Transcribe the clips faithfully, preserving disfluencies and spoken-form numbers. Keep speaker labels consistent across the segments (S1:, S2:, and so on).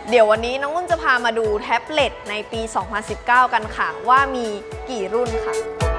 S1: เดี๋ยววันนี้น้องนุ่นจะพามาดูแท็บเล็ตในปี สองพันสิบเก้า กันค่ะว่ามีกี่รุ่นค่ะ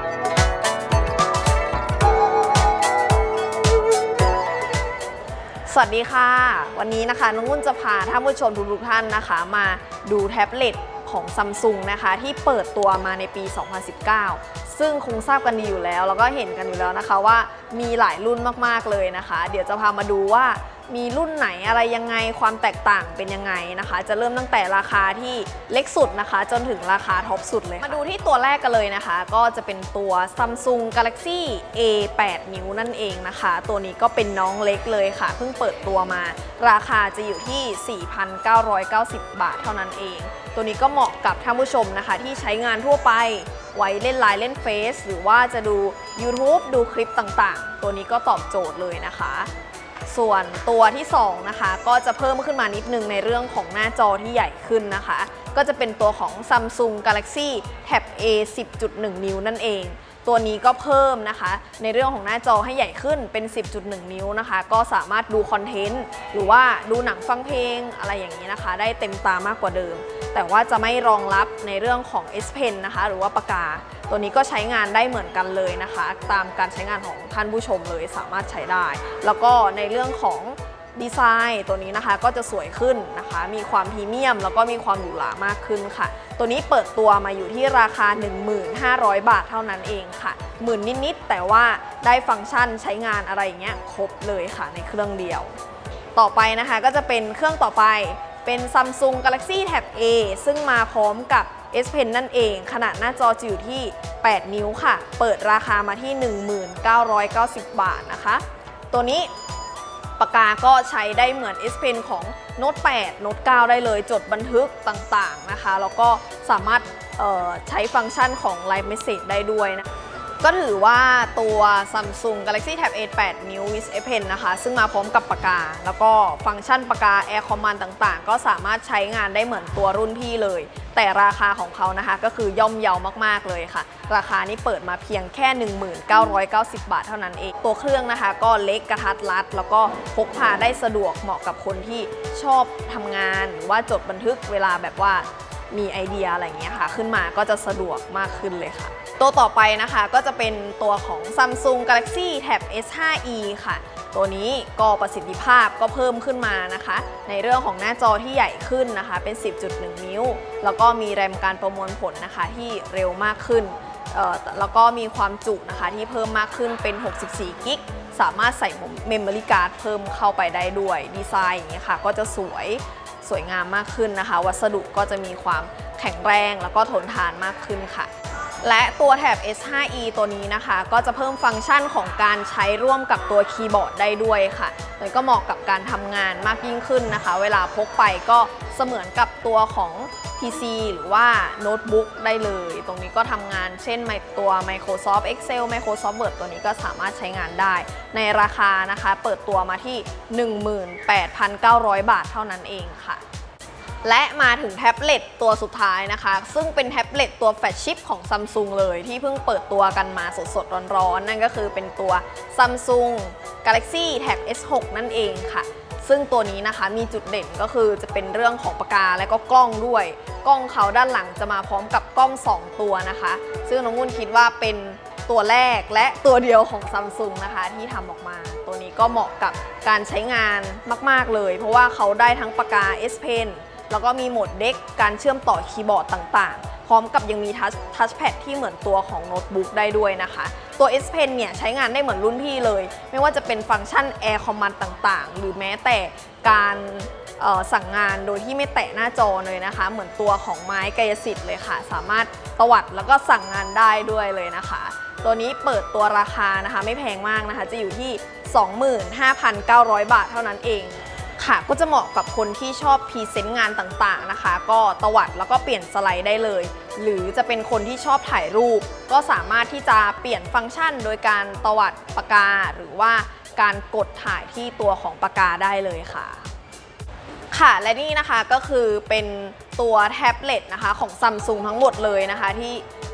S1: สวัสดีค่ะวันนี้นะคะน้องนุ่นจะพาท่านผู้ชมทุกท่านนะคะมาดูแท็บเล็ตของ Samsung นะคะที่เปิดตัวมาในปี สองพันสิบเก้า ซึ่งคงทราบกันดีอยู่แล้วแล้วก็เห็นกันอยู่แล้วนะคะว่ามีหลายรุ่นมากๆเลยนะคะเดี๋ยวจะพามาดูว่ามีรุ่นไหนอะไรยังไงความแตกต่างเป็นยังไงนะคะจะเริ่มตั้งแต่ราคาที่เล็กสุดนะคะจนถึงราคาท็อปสุดเลยมาดูที่ตัวแรกกันเลยนะคะก็จะเป็นตัว Samsung Galaxy เอ แปด นิ้วนั่นเองนะคะตัวนี้ก็เป็นน้องเล็กเลยค่ะเพิ่งเปิดตัวมาราคาจะอยู่ที่ สี่พันเก้าร้อยเก้าสิบ บาทเท่านั้นเองตัวนี้ก็เหมาะกับท่านผู้ชมนะคะที่ใช้งานทั่วไปไว้เล่นไลน์เล่นเฟซหรือว่าจะดู YouTube ดูคลิปต่างๆตัวนี้ก็ตอบโจทย์เลยนะคะส่วนตัวที่สองนะคะก็จะเพิ่มขึ้นมานิดนึงในเรื่องของหน้าจอที่ใหญ่ขึ้นนะคะก็จะเป็นตัวของ Samsung Galaxy Tab A สิบจุดหนึ่ง นิ้วนั่นเองตัวนี้ก็เพิ่มนะคะในเรื่องของหน้าจอให้ใหญ่ขึ้นเป็น สิบจุดหนึ่ง นิ้วนะคะก็สามารถดูคอนเทนต์หรือว่าดูหนังฟังเพลงอะไรอย่างนี้นะคะได้เต็มตามากกว่าเดิมแต่ว่าจะไม่รองรับในเรื่องของ S Pen นะคะหรือว่าปากกาตัวนี้ก็ใช้งานได้เหมือนกันเลยนะคะตามการใช้งานของท่านผู้ชมเลยสามารถใช้ได้แล้วก็ในเรื่องของดีไซน์ตัวนี้นะคะก็จะสวยขึ้นนะคะมีความพรีเมียมแล้วก็มีความหรูหรามากขึ้นค่ะตัวนี้เปิดตัวมาอยู่ที่ราคา หนึ่งพันห้าร้อย บาทเท่านั้นเองค่ะหมื่นนิดๆแต่ว่าได้ฟังก์ชันใช้งานอะไรอย่างเงี้ยครบเลยค่ะในเครื่องเดียวต่อไปนะคะก็จะเป็นเครื่องต่อไปเป็น Samsung Galaxy Tab A ซึ่งมาพร้อมกับ S Pen นั่นเองขนาดหน้าจอจะอยู่ที่แปดนิ้วค่ะเปิดราคามาที่ หนึ่งพันเก้าร้อยเก้าสิบ บาทนะคะตัวนี้ปากกาก็ใช้ได้เหมือน S Pen ของ Note แปด Note เก้า ได้เลยจดบันทึกต่างๆนะคะแล้วก็สามารถใช้ฟังก์ชันของ Live Message ได้ด้วยนะก็ถือว่าตัว Samsung Galaxy Tab A แปด นิ้ว with S Pen นะคะซึ่งมาพร้อมกับปากกาแล้วก็ฟังก์ชันปากกา Air Command ต่างๆก็สามารถใช้งานได้เหมือนตัวรุ่นพี่เลยแต่ราคาของเขานะคะก็คือย่อมเยาวมากๆเลยค่ะราคานี้เปิดมาเพียงแค่ หนึ่งพันเก้าร้อยเก้าสิบ บาทเท่านั้นเองตัวเครื่องนะคะก็เล็กกระทัดรัดแล้วก็พกพาได้สะดวกเหมาะกับคนที่ชอบทำงานหรือว่าจดบันทึกเวลาแบบว่ามีไอเดียอะไรอย่างเงี้ยค่ะขึ้นมาก็จะสะดวกมากขึ้นเลยค่ะตัวต่อไปนะคะก็จะเป็นตัวของ Samsung Galaxy Tab เอส ไฟว์ อี ค่ะตัวนี้ก็ประสิทธิภาพก็เพิ่มขึ้นมานะคะในเรื่องของหน้าจอที่ใหญ่ขึ้นนะคะเป็น สิบจุดหนึ่ง นิ้วแล้วก็มีแรมการประมวลผลนะคะที่เร็วมากขึ้นแล้วก็มีความจุนะคะที่เพิ่มมากขึ้นเป็นหกสิบสี่กิกสามารถใส่เมมโมรี่การ์ดเพิ่มเข้าไปได้ด้วยดีไซน์อย่างนี้ค่ะก็จะสวยสวยงามมากขึ้นนะคะวัสดุก็จะมีความแข็งแรงแล้วก็ทนทานมากขึ้นค่ะและตัวแถบ เอส ไฟว์ อี ตัวนี้นะคะก็จะเพิ่มฟังก์ชันของการใช้ร่วมกับตัวคีย์บอร์ดได้ด้วยค่ะมันก็เหมาะกับการทำงานมากยิ่งขึ้นนะคะเวลาพกไปก็เสมือนกับตัวของ พี ซี หรือว่าโน้ตบุ๊กได้เลยตรงนี้ก็ทำงานเช่นตัว Microsoft Excel Microsoft Word ตัวนี้ก็สามารถใช้งานได้ในราคานะคะเปิดตัวมาที่ หนึ่งหมื่นแปดพันเก้าร้อย บาทเท่านั้นเองค่ะและมาถึงแท็บเล็ตตัวสุดท้ายนะคะซึ่งเป็นแท็บเล็ตตัวแฟลชชิปของ Samsung เลยที่เพิ่งเปิดตัวกันมาสดๆร้อนๆนั่นก็คือเป็นตัว Samsung Galaxy Tab เอส หก นั่นเองค่ะซึ่งตัวนี้นะคะมีจุดเด่นก็คือจะเป็นเรื่องของปากกาและก็กล้องด้วยกล้องเขาด้านหลังจะมาพร้อมกับกล้องสองตัวนะคะซึ่งน้องนุ่นคิดว่าเป็นตัวแรกและตัวเดียวของ Samsung นะคะที่ทำออกมาตัวนี้ก็เหมาะกับการใช้งานมากๆเลยเพราะว่าเขาได้ทั้งปากกา S Penแล้วก็มีโหมดเด็กการเชื่อมต่อคีย์บอร์ดต่างๆพร้อมกับยังมีทัชแพดที่เหมือนตัวของโน้ตบุ๊กได้ด้วยนะคะตัว S Pen เนี่ยใช้งานได้เหมือนรุ่นพี่เลยไม่ว่าจะเป็นฟังก์ชัน Air Command ต่างๆหรือแม้แต่การสั่งงานโดยที่ไม่แตะหน้าจอเลยนะคะเหมือนตัวของไม้กายสิทธิ์เลยค่ะสามารถตวัดแล้วก็สั่งงานได้ด้วยเลยนะคะตัวนี้เปิดตัวราคานะคะไม่แพงมากนะคะจะอยู่ที่ สองหมื่นห้าพันเก้าร้อย บาทเท่านั้นเองค่ะก็จะเหมาะกับคนที่ชอบพรีเซนต์งานต่างๆนะคะก็ตวัดแล้วก็เปลี่ยนสไลด์ได้เลยหรือจะเป็นคนที่ชอบถ่ายรูปก็สามารถที่จะเปลี่ยนฟังก์ชันโดยการตวัดปากกาหรือว่าการกดถ่ายที่ตัวของปากกาได้เลยค่ะค่ะและนี่นะคะก็คือเป็นตัวแท็บเล็ตนะคะของ Samsung ทั้งหมดเลยนะคะที่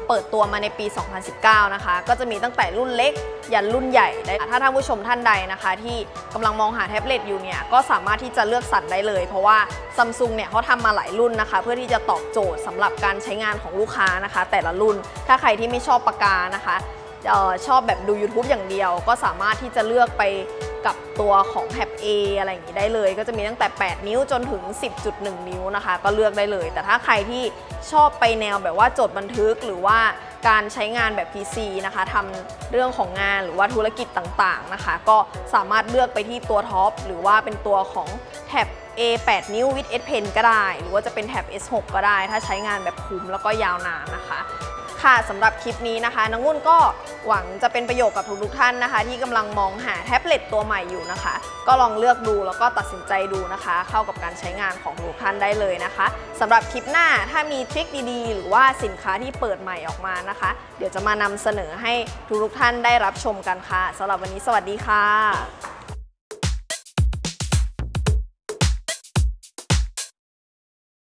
S1: เปิดตัวมาในปี สองพันสิบเก้า นะคะก็จะมีตั้งแต่รุ่นเล็กยันรุ่นใหญ่ได้ถ้าท่านผู้ชมท่านใดนะคะที่กำลังมองหาแท็บเล็ตอยู่เนี่ยก็สามารถที่จะเลือกสรรได้เลยเพราะว่า Samsung เนี่ยเขาทำมาหลายรุ่นนะคะเพื่อที่จะตอบโจทย์สำหรับการใช้งานของลูกค้านะคะแต่ละรุ่นถ้าใครที่ไม่ชอบปากกานะคะออชอบแบบดู YouTube อย่างเดียวก็สามารถที่จะเลือกไปกับตัวของแท็บ A อะไรอย่างนี้ได้เลยก็จะมีตั้งแต่แปดนิ้วจนถึง สิบจุดหนึ่ง นิ้วนะคะก็เลือกได้เลยแต่ถ้าใครที่ชอบไปแนวแบบว่าจดบันทึกหรือว่าการใช้งานแบบ พี ซี นะคะทำเรื่องของงานหรือว่าธุรกิจต่างๆนะคะก็สามารถเลือกไปที่ตัวท็อปหรือว่าเป็นตัวของแท็บ เอ แปด นิ้ว with S Pen ก็ได้หรือว่าจะเป็นแท็บ เอส หก ก็ได้ถ้าใช้งานแบบคุ้มแล้วก็ยาวนานนะคะค่ะสำหรับคลิปนี้นะคะน้องนุ่นก็หวังจะเป็นประโยชน์กับทุกๆท่านนะคะที่กำลังมองหาแท็บเล็ตตัวใหม่อยู่นะคะก็ลองเลือกดูแล้วก็ตัดสินใจดูนะคะเข้ากับการใช้งานของทุกท่านได้เลยนะคะสำหรับคลิปหน้าถ้ามีทริคดีๆหรือว่าสินค้าที่เปิดใหม่ออกมานะคะเดี๋ยวจะมานำเสนอให้ทุกๆท่านได้รับชมกันค่ะสำหรับวันนี้สวัสดีค่ะ